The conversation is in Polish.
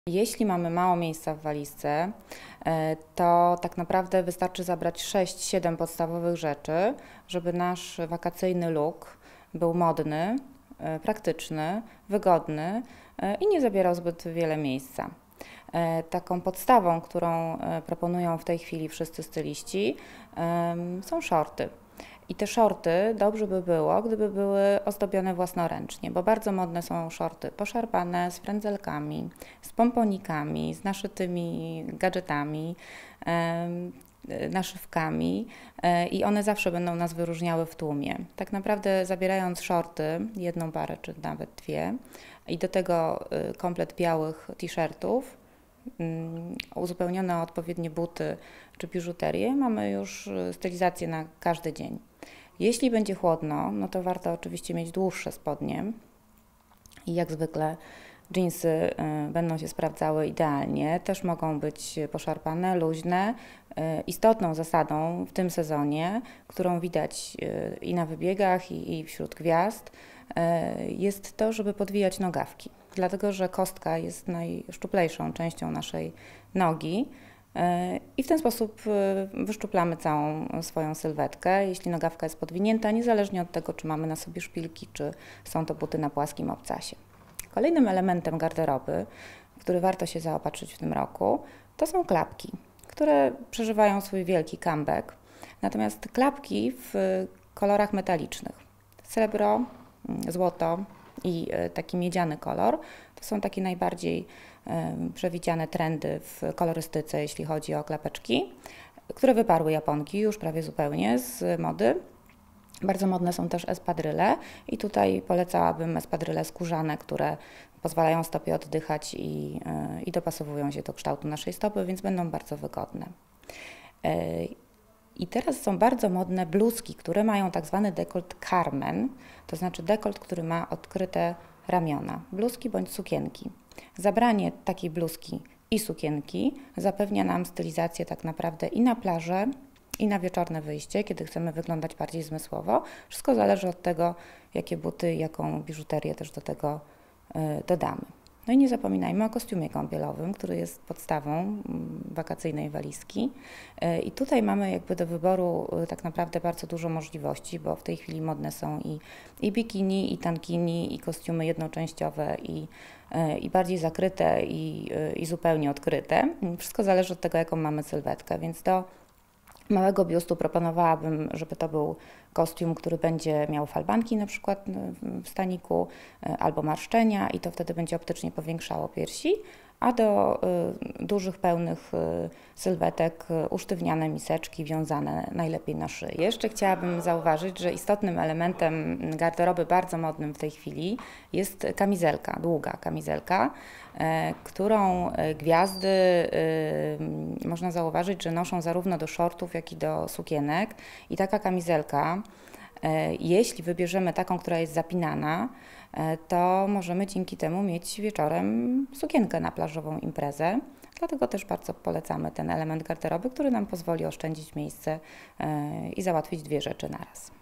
Jeśli mamy mało miejsca w walizce, to tak naprawdę wystarczy zabrać 6-7 podstawowych rzeczy, żeby nasz wakacyjny look był modny, praktyczny, wygodny i nie zabierał zbyt wiele miejsca. Taką podstawą, którą proponują w tej chwili wszyscy styliści, są shorty. I te shorty dobrze by było, gdyby były ozdobione własnoręcznie, bo bardzo modne są shorty poszarpane, z frędzelkami, z pomponikami, z naszytymi gadżetami, naszywkami i one zawsze będą nas wyróżniały w tłumie. Tak naprawdę zabierając shorty, jedną parę czy nawet dwie i do tego komplet białych t-shirtów, uzupełnione o odpowiednie buty czy biżuterię, mamy już stylizację na każdy dzień. Jeśli będzie chłodno, no to warto oczywiście mieć dłuższe spodnie i jak zwykle dżinsy będą się sprawdzały idealnie, też mogą być poszarpane, luźne. Istotną zasadą w tym sezonie, którą widać i na wybiegach, i wśród gwiazd, jest to, żeby podwijać nogawki, dlatego że kostka jest najszczuplejszą częścią naszej nogi i w ten sposób wyszczuplamy całą swoją sylwetkę, jeśli nogawka jest podwinięta, niezależnie od tego, czy mamy na sobie szpilki, czy są to buty na płaskim obcasie. Kolejnym elementem garderoby, w który warto się zaopatrzyć w tym roku, to są klapki, które przeżywają swój wielki comeback. Natomiast klapki w kolorach metalicznych, srebro, złoto i taki miedziany kolor, to są takie najbardziej przewidziane trendy w kolorystyce, jeśli chodzi o klapeczki, które wyparły Japonki już prawie zupełnie z mody. Bardzo modne są też espadryle i tutaj polecałabym espadryle skórzane, które pozwalają stopie oddychać i dopasowują się do kształtu naszej stopy, więc będą bardzo wygodne. I teraz są bardzo modne bluzki, które mają tak zwany dekolt Carmen, to znaczy dekolt, który ma odkryte ramiona, bluzki bądź sukienki. Zabranie takiej bluzki i sukienki zapewnia nam stylizację tak naprawdę i na plażę, i na wieczorne wyjście, kiedy chcemy wyglądać bardziej zmysłowo. Wszystko zależy od tego, jakie buty, jaką biżuterię też do tego dodamy. No i nie zapominajmy o kostiumie kąpielowym, który jest podstawą wakacyjnej walizki. I tutaj mamy jakby do wyboru tak naprawdę bardzo dużo możliwości, bo w tej chwili modne są i bikini, i tankini, i kostiumy jednoczęściowe, i bardziej zakryte, i zupełnie odkryte. Wszystko zależy od tego, jaką mamy sylwetkę, więc do małego biustu proponowałabym, żeby to był kostium, który będzie miał falbanki na przykład w staniku albo marszczenia i to wtedy będzie optycznie powiększało piersi, a do dużych, pełnych sylwetek usztywniane miseczki wiązane najlepiej na szyi. Jeszcze chciałabym zauważyć, że istotnym elementem garderoby bardzo modnym w tej chwili jest kamizelka, długa kamizelka, którą gwiazdy można zauważyć, że noszą zarówno do shortów, jak i do sukienek i taka kamizelka, jeśli wybierzemy taką, która jest zapinana, to możemy dzięki temu mieć wieczorem sukienkę na plażową imprezę. Dlatego też bardzo polecamy ten element garderoby, który nam pozwoli oszczędzić miejsce i załatwić dwie rzeczy naraz.